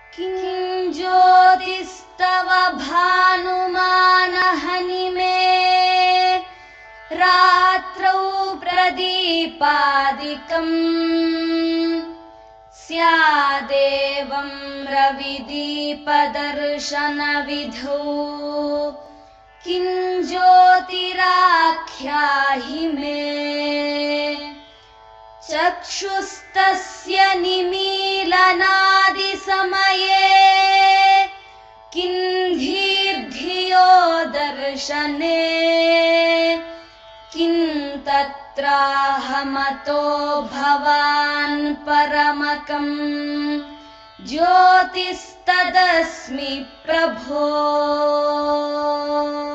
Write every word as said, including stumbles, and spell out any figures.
किं ज्योतिस्तव भानुमानहनिमे रात्रौ प्रदीपादिकम् स्यादेवं रविदीपदर्शनविधौ किं ज्योतिराख्याहि मे चक्षुस्तस्य निमीलनादिसमये किं धीर्धियो दर्शने किं तत्राहमतो भवान् परमकं ज्योतिस्तदस्मि प्रभो।